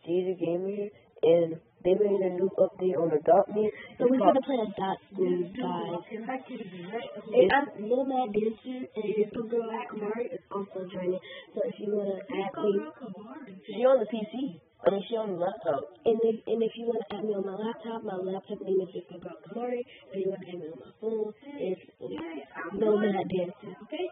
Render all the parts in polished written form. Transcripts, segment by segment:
Daisy Gamer, and they made a new update on Adopt Me. So we're gonna play Adopt Me, guys. I'm Lil Mad Dancer, and Disco Girl Kamari is also joining. So if you wanna add me, She on the PC. I mean, she on the laptop. and if you wanna add me on my laptop name is Disco Girl Kamari. If you wanna add me on my phone, it's Lil Mad Dancer. Okay.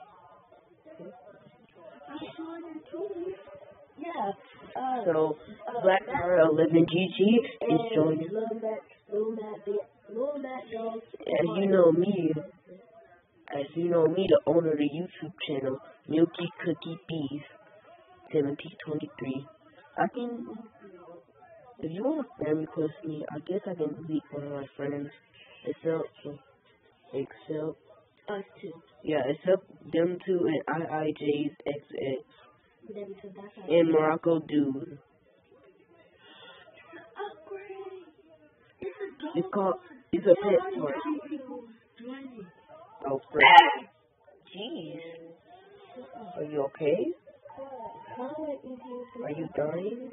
Yeah. So, Black Power 11 GG is joining. Lil Mad Dog. As you know me, the owner of the YouTube channel, Milky Cookie Bees, 1723. I can, if you want to friend request me, I guess I can delete one of my friends, except Us too. yeah, except them two and IIJ's XX Them too. That's how and Morocco Dude. It's a pet toy. Oh, friend. Jeez. Are you okay? Are you dying?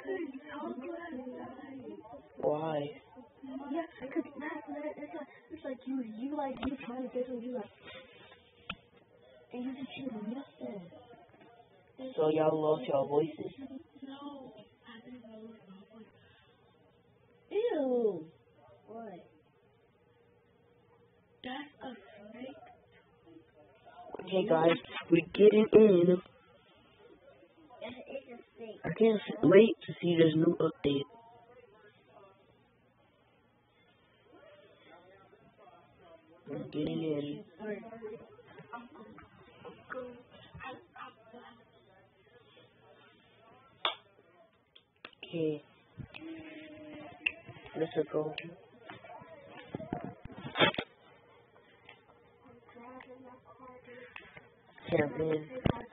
Why? Yeah, because it's like you trying to get him, you like, and you just hear nothing. So y'all lost your voices? No, I think I lost my voice. Ew. What? That's a fake. Okay, guys, we're getting in. It's a fake. I can't wait to see this new update. I'm getting in. Okay. Let's go. Champion.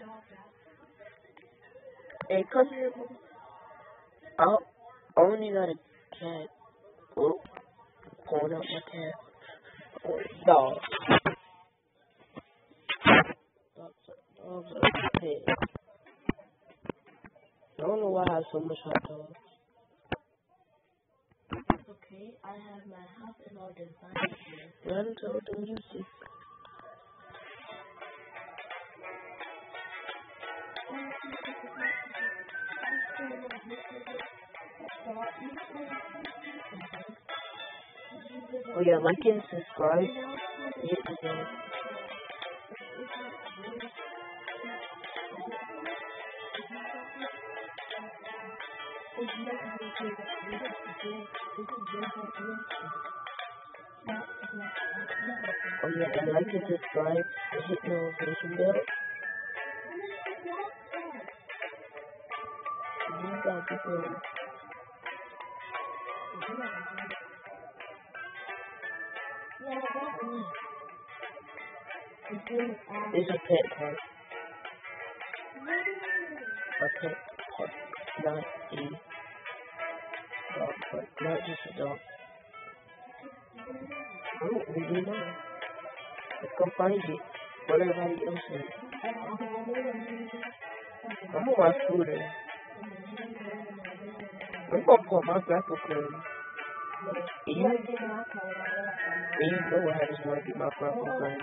Hey, come here. I only got a cat. Oh, pulling out my cat. Oh, dog. Dogs are pet. I don't know why I have so much hot dogs. Okay, I have my house in all designed. Run to the music. Oh yeah, like and subscribe. Hit the bell. Oh yeah, and like and subscribe and hit the notification bell. You got this one. It's a pet park. A pet park, not a dog park, not just a dog. I don't really know. Let's go find it. What everybody else is. I'm gonna watch food in. I'm gonna pull my grapple gun. You know what happens when I get my grapple gun.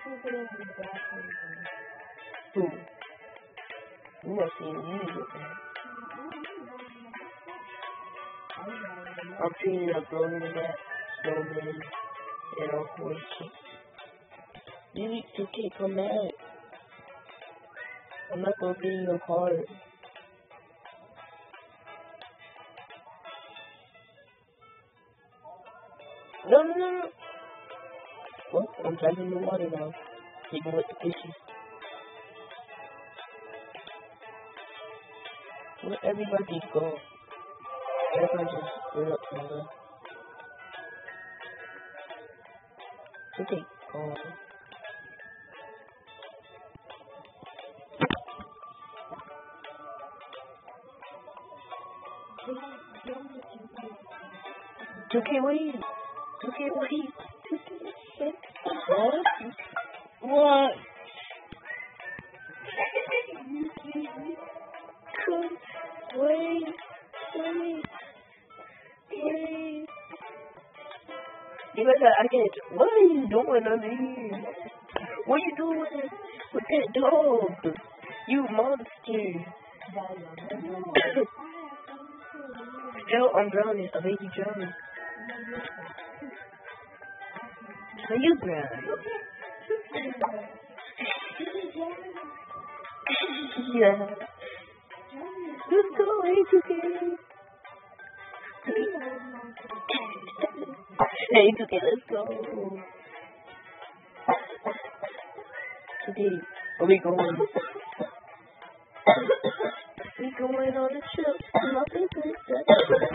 Who? You must see me with that. I'm treating a girl in that snowman and a horse. Delete 2K, come back. I'm not gonna get in your heart. No. Well, I'm drinking the water now. Even with the fishes. Let everybody go. Everybody just went up to the left. Okay, go. 2K, wait. 2K, wait. 2K, what? Wait. You guys I can't. What are you doing under here? What are you doing with that dog? You monster. Still, I'm drowning. A baby drowning. So you drown. Yeah. Let's go, A2K. A2K, let's go. Today, where we going? We going on a trip to my favorite set.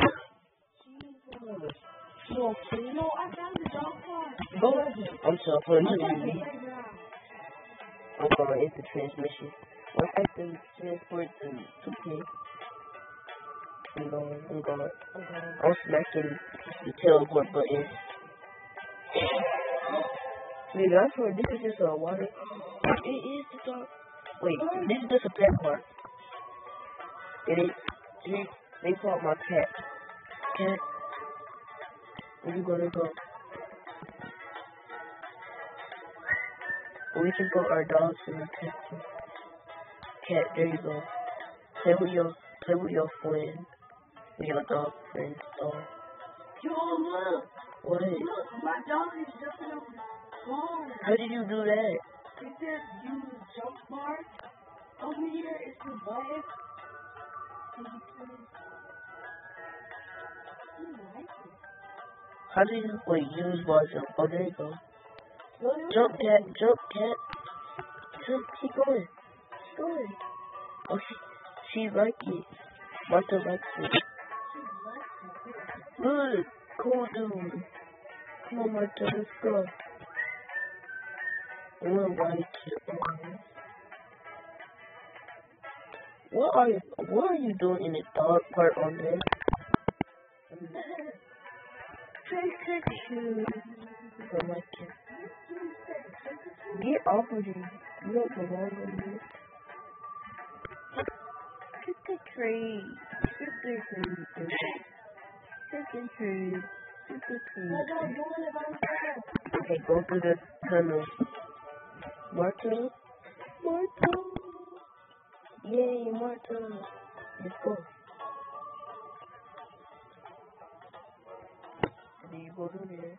No, I found the dog park. Go. I'm so funny. I'm going into transmission. Once I can transport to 2K, I'm going. I'm smacking the teleport button. Wait, that's where this is just a water. It is the dog. Wait, this is just a pet park. They caught my cat. Cat, where you gonna go? We can put our dogs in the cat. Cat, there you go. Play with your friend. With your dog friend. Oh. Yo, look. What? Look, my dog is jumping on the phone. How did you do that? It says use jump bar. Over here is the button. How do you use bar jump? Oh, there you go. Jump, cat. Jump. Keep going. Oh, she likes it. Martha likes it. Good. Cool dude. Come on, Martha, let's go. I'm gonna ride it. What are you doing in the dog part on this? Protection. For my kid. Get off of him. You don't belong on this. Get the tree. Okay, go through the tunnel. Martha. Yay, Martha. Let's go. And then you go through there.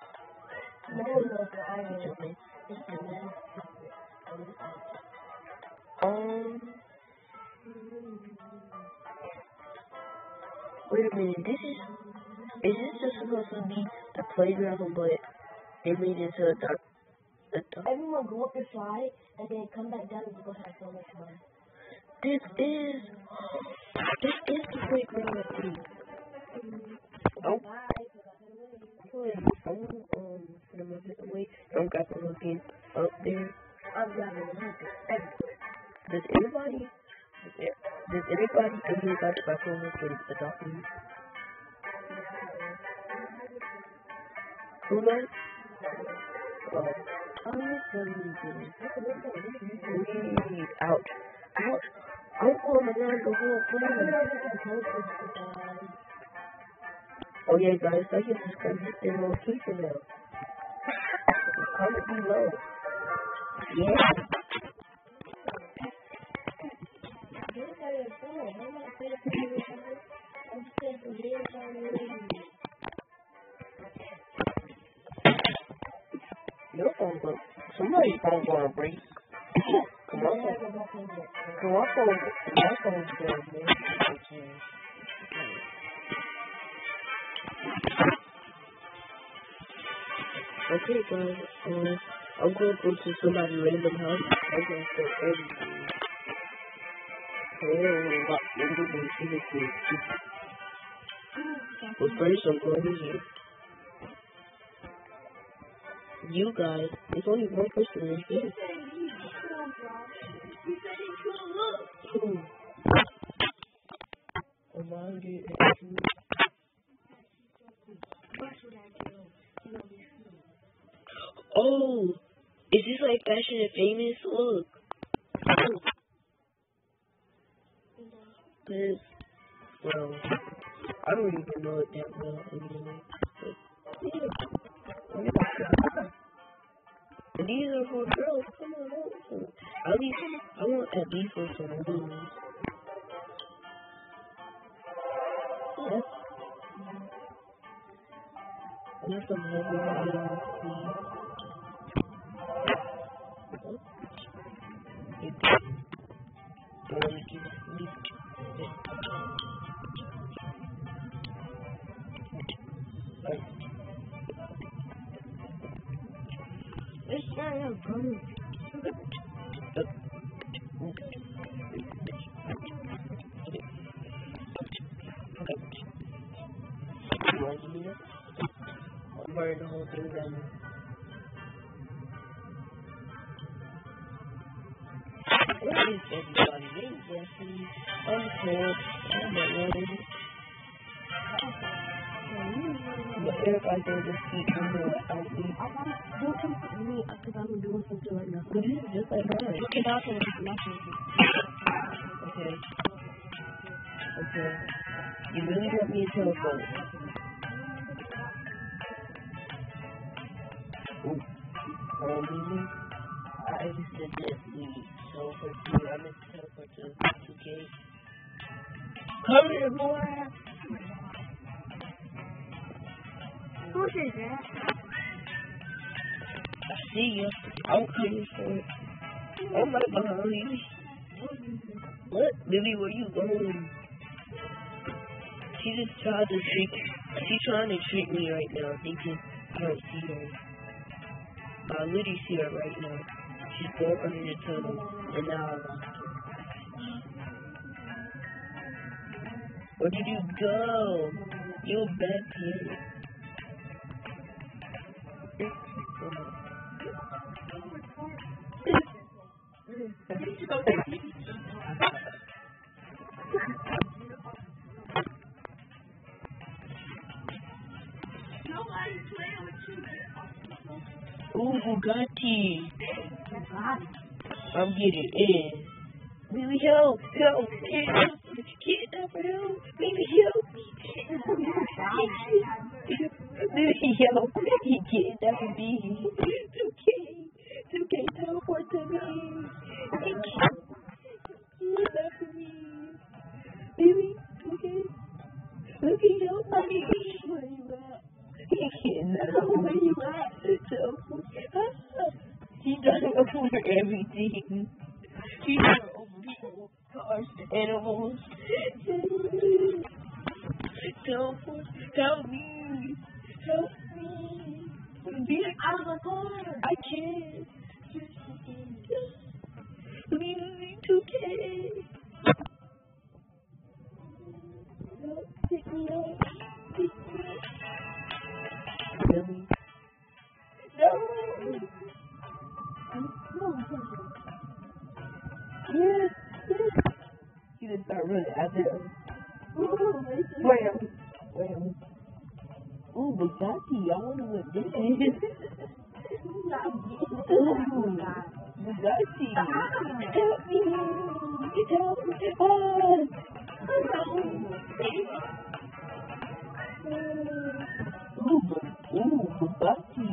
Wait a minute, is this just supposed to be the playground, but they made it to a dark? Everyone go up the slide and then come back down and go have so much fun. This is the playground. Oh. Wait, I'm grabbing looking up there. I'm grabbing looking everywhere. Does anybody in here got the bathroom for the document? Who does? Ouch. I'm going around the whole place. Oh yeah, guys, I can just come hit their location now. Comment below. Yeah. Your phone broke. Somebody's phone gonna break. Come on. My phone's good, man. Okay, guys. I'm gonna go to somebody's random house. I'm gonna steal everything. But first, I'm going here. You guys, there's only one person in here. Who? Oh, is this like Fashion and Famous? Look. This, well, I don't even know it that well anyway. And these are for girls. Come on, at least I want at least for some dudes. Yeah. There's some heavy It's not a gun. I'm burning the whole thing down. What is everybody? Hey, Jesse. I'm cold. I'm at one. But everybody can just keep coming out. Don't come to me because I'm doing something right now. But this is just like her. Okay, that's what I'm doing. Okay. Okay. You really got me a telephone. Ooh. Baby, I just said that we teleport to, I meant to teleport to 2K. Come here, boy! Who says that? I see you. I'm coming for it. I'm right behind you. What? Baby, where you going? She's trying to trick me right now, thinking I don't see her. I literally see her right now. She's going under the tunnel, and now I lost her. Where did you go? You a bad kid. Ooh, Bugatti. I'm getting in. Baby, help. Help. Kidnap for help. Baby, help me. Baby, help. He kidnapped me. 2K, teleport to me. He kidnapped me. Baby, 2K. Help me. Where you at? He kidnapped me. Where you at? He's done over everything. He's done over people, cars, animals. Help me. Be out of the car. I can't. Leave me 2K. Pick me up. Really? No. Yes. He just started running after him. Wham. Ooh, Bugatti. I wonder what this is. Bugatti. Help me. Help me. Ooh, Bugatti.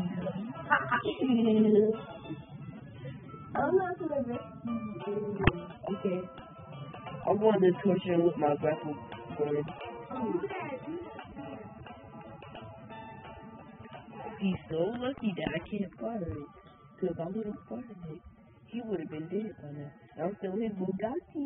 I'm not gonna risk Okay. I'm going to torture with my grapple gun. He's so lucky that I can't fire it. Because if I would have fired it, he would have been dead by now. I'm still his Bugatti.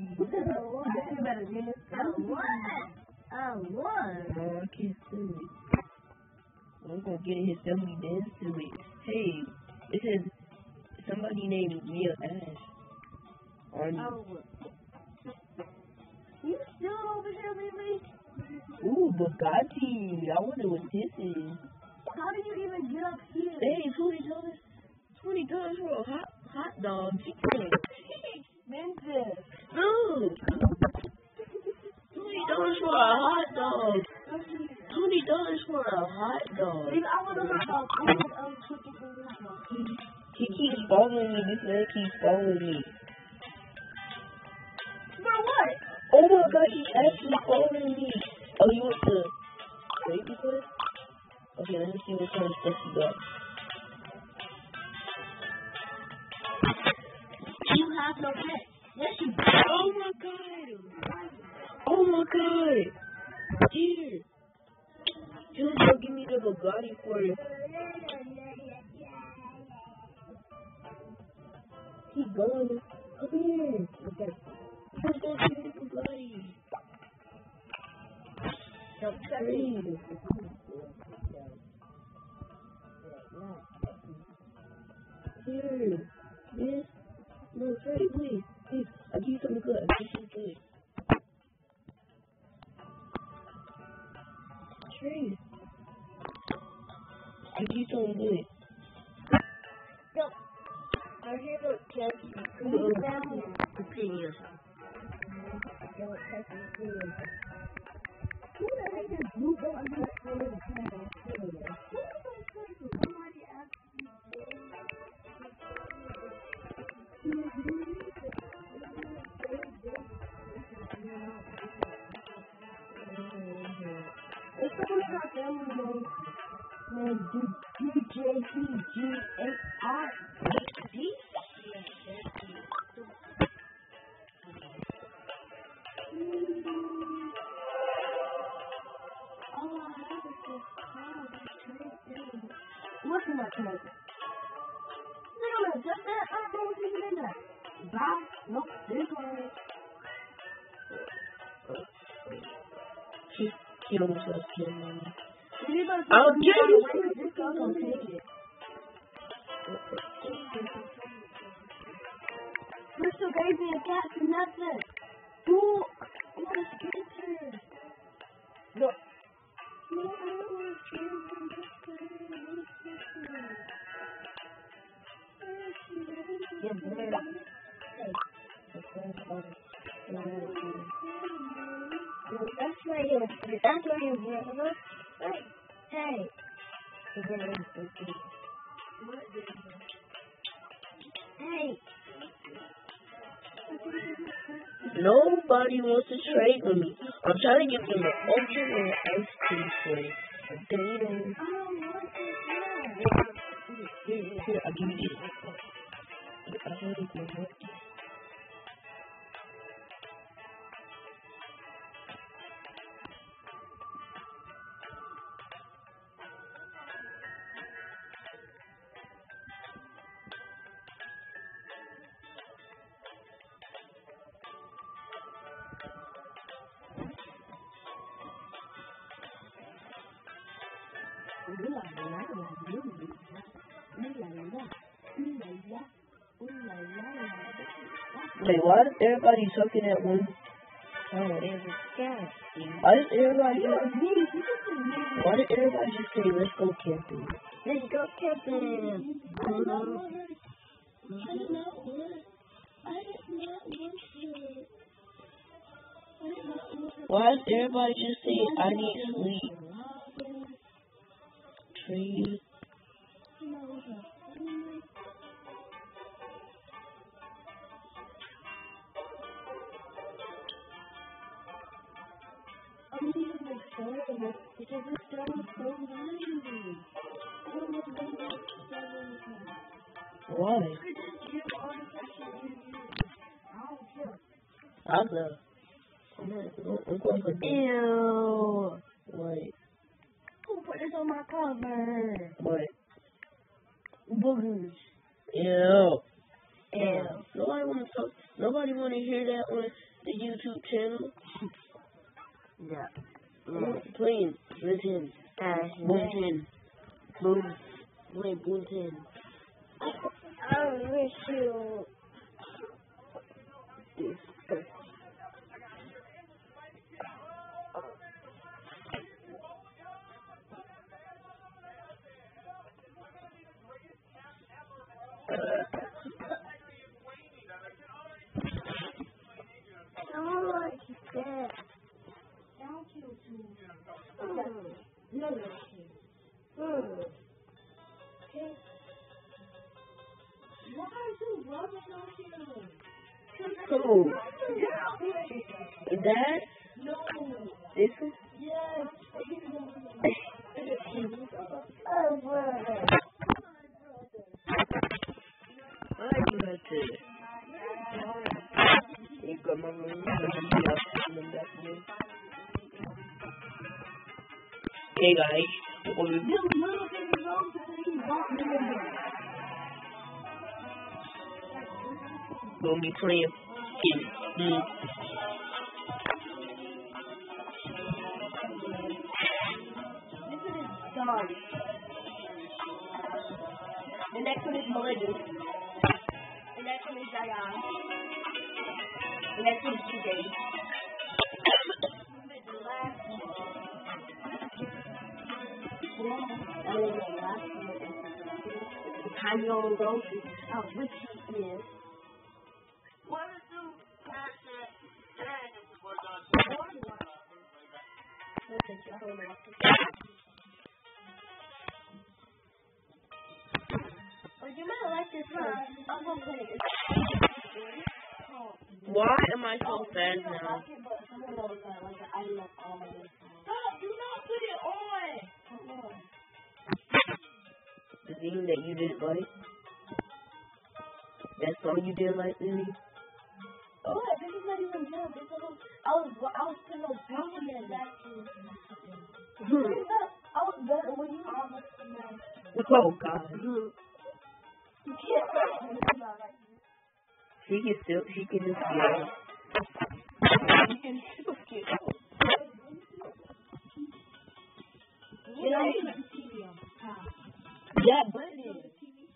What? No, I can't steal it. I'm going to get in his dummy dance to it. Hey, it says somebody named Real Ash. You still over here, baby? Ooh, Bugatti. I wonder what this is. How did you even get up here? Hey, $20 for a hot dog. Chicken. Expensive. Dude. $20 for a hot dog. $20 for a hot dog. I want to hot dog. He keeps following me. This man keeps following me. For what? Oh my God, he's actually following me. Oh, you want the baby first? Okay, let me see what kind of stuff you got. You have no pet. Yes, you do. Oh my god! Oh my god! Here! You go give me the Bugatti for it. Keep going. Come here. Okay. Let's go give me the Bugatti. Don't Trade. Here. This. No, trade, please. Please. I'll give you something good. I'll give you something good. Trade. I'll give you something good. Go. I'm here to catch you. Come Go. down. Continue. Don't touch me. Who the heck is Blue Bell? I'm not sure the camera. Somebody asked me. If someone got them, what's in that card? No, just that. I don't know what's even in there. Bob? Nope, this one. He almost got killed, man. I'll get you. Don't take it. Crystal gave me a cat for nothing. Ooh, I want a sprinter. No. No, I don't want a sprinter. Yeah, blur it up. Hey. That's right here. That's right here, brother. Hey. Hey. Hey. Nobody wants to trade with me. I'm trying to get them an ultra ice cream for it. They don't. Here, I'll give you this. I heard it was working. Wait, why is everybody talking at once? Oh, there's a cat. Why did everybody just say, let's go camping? Let's go camping. I don't know. Why is everybody just saying, I need sleep? Trade. Why? I love. I'm going for Ew. What? Who put this on my cover? What? Boogers. Ew. Ew. Nobody want to talk. Nobody want to hear that on the YouTube channel. Yeah. Playing Boom 10. Boom. Playing Boom 10. I wish you. Cool. Is that? No. This one? Yes. Hey guys, gonna be playing. Sorry. The next one is Melody. The next one is Zion. The next one is TJ. The last one. That was the last one. Time you all go. Which is. Why am I so fast now? Do not put it on! The thing that you didn't like? That song you didn't like, Lily? Oh, this is not even good. I was putting those pounds in that. I was better when you Oh, God. You can't. She can just yell. She can still get out. Yeah, but it is.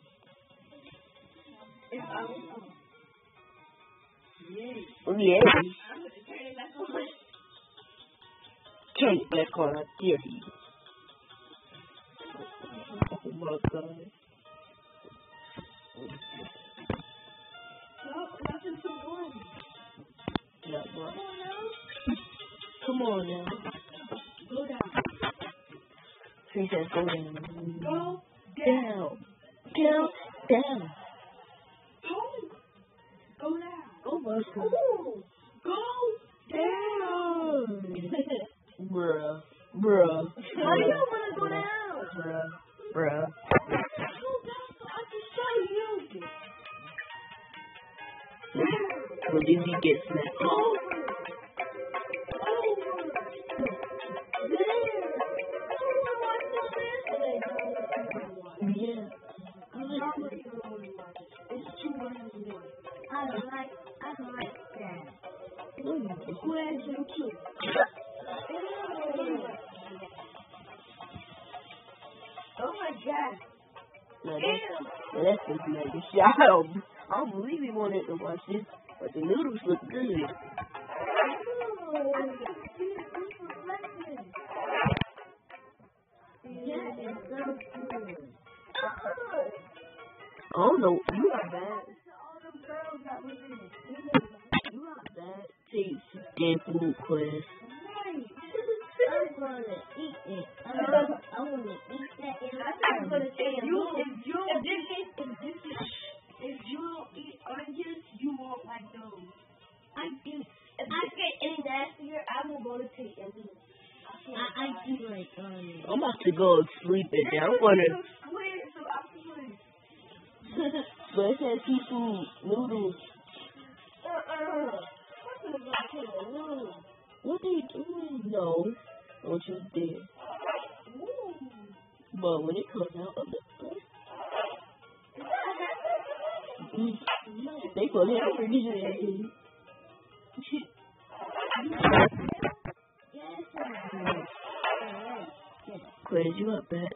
Yeah. Turn it back on, I dare you. Oh my God. Yeah, boy. Come on now. Go down. She says go down. Go Down. Down. Down. Go down. Go, Buster. Go down. Bruh. Why do you want to go down? Bruh. Well, did you get snapped? Yeah. I like that. Where's your kid? Oh my God. No, that's just like a shout. I don't believe he wanted to watch this, but the noodles look good. I don't know. You got bad. You got bad taste in food, Quest. I want to eat it. I want to eat that. I'm going to say if you don't eat onions, you won't like those. If I get any nastier, I will go to take and eat. I do like onions. I'm about to go sleep in there. I'm gonna. But it says seafood noodles. What are you doing? No, don't you dare. But when it comes out of the they put hamburgers in there. Quiz, you up, bet?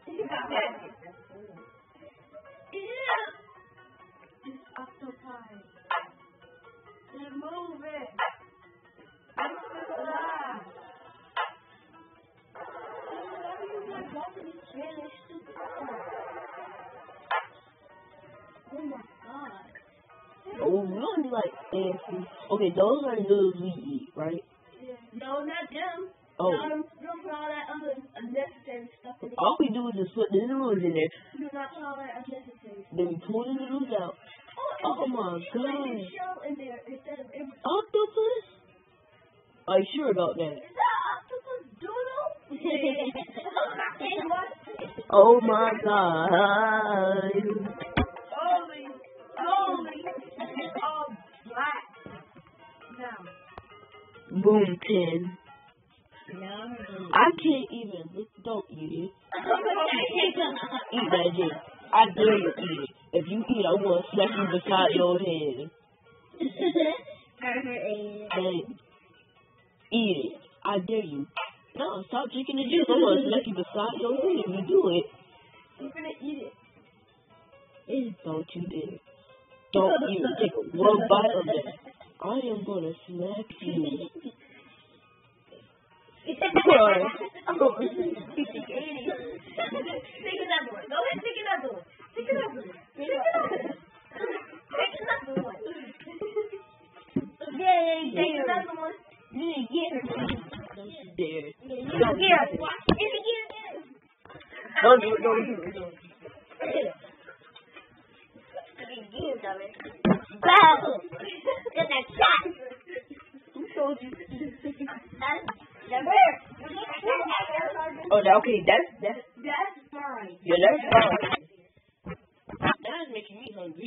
Oh, we only like fancy. Okay, those are the noodles we eat, right? No, not them. Oh. Don't put all that other unnecessary stuff in it. All we do is just put the noodles in there. Do not put all that unnecessary stuff. Then we pull the noodles out. Oh my God. Shell in there instead of every. Octopus? Are you sure about that? Is that octopus doodle? Oh my God. Black. Now. Boom 10. Now I can't even look Don't eat it. Eat that dick. I dare you eat it. If you eat, I'm gonna smack you beside your head. Hey, eat it. I dare you. No, stop drinking the juice. I'm gonna smack you beside your head if you do it. I'm gonna eat it. Don't you dare. Don't even take one bite of it. I am gonna smack you. Take another one. Go ahead, take another one. Take another one. Take another one. Yay, take another one. Yeah. Don't you dare. Don't get it. Don't do it. Get that shot. Who told you? Oh, okay, that's fine. yeah, that's fine. That is making me hungry.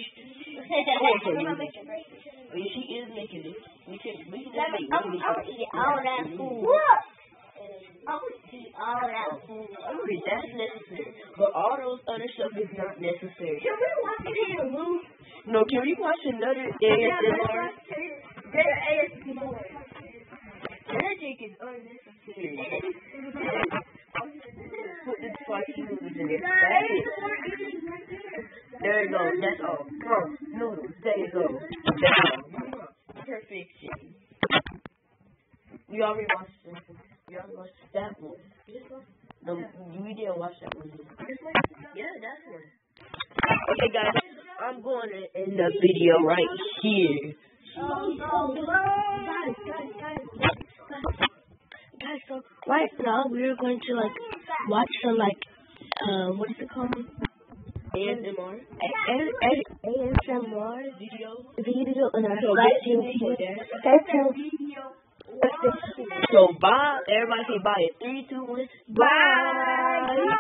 She is making it. We can just make it. I'll eat all that food. I'll eat all that food. Okay, that's necessary. But all those other stuff is not necessary. Can we watch it in the room? No, can we watch another ASMR? Better ASMR. Magic is unnecessary. Put the spicy noodles in it. There you go. That's all. Come on. Noodles. There you go. That's all. Perfection. We already watched this. We already watched that one. No, we didn't watch that one. Yeah, that's one. Okay, guys. I'm going to end the video right here. Guys, so right now we're going to watch some what is it called? ASMR. ASMR video and our So bye. Everybody say bye. 3, 2, 1. Bye.